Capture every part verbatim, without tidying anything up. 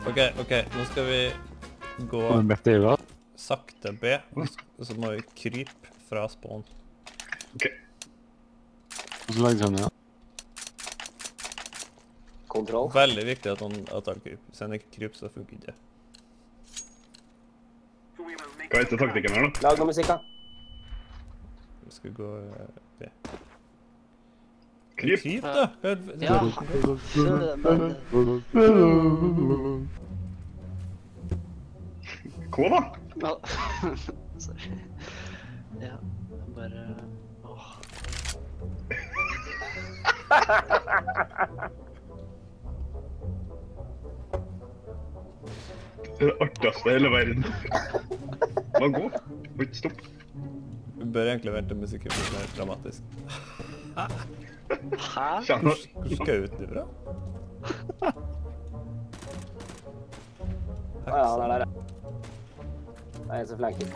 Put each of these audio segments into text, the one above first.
Ok, ok, nå skal vi gå sakte B, og så må vi krype fra spawn. Ok. Og så legger han, ja. Kontroll. Veldig viktig at han, at han kryper. Hvis han ikke kryper, så funker ikke det. Hva heter taktikken her da? Lag noe musikk da. Vi skal gå uh, B. Kryp! Kryp da! Ja. K da? Ja. Sorry. Ja, bare... Åh. Det er det artigste i hele verden. Hva går? Må ikke stopp. Vi bør egentlig vente musikken blir mer dramatisk. Hæ? Kjenner. Hvor skjøt du fra? Å ja, det er der, ja. Det er en som flanker.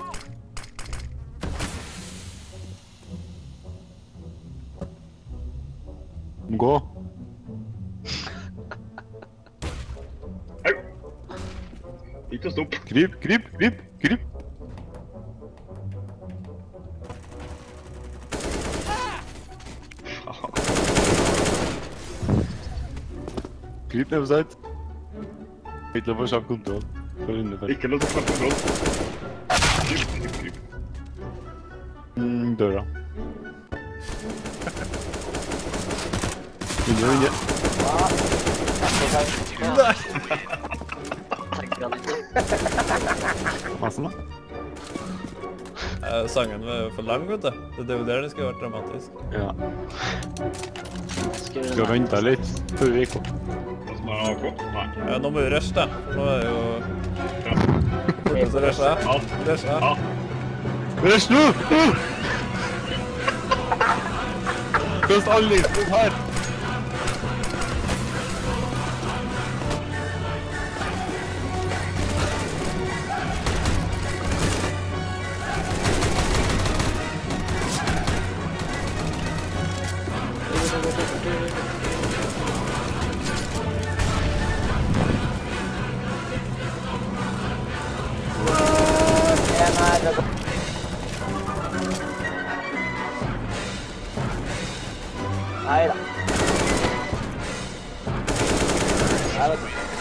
Gå. Au! Ikke stopp. Kryp, kryp, kryp, kryp. Kryp ned på seg. Ikke lov å få kontroll. Ikke lov til å få kontroll. Kryp, kryp, kryp. Mm, døra. Vinner, vinner. Nei! Tenker han ikke. Hva som da? Uh, sangen var for lang, vet du. Det er jo der det skulle vært dramatisk. Ja. Skal Skal vente litt før vi går. Hva som er A K? Nei. Ja, nå må vi rushe, da. Nå er det jo... Fortsatt så rushe. A. Rushe. A. Rush nå! Kast alle litt her. Nei da. Nei, vet du.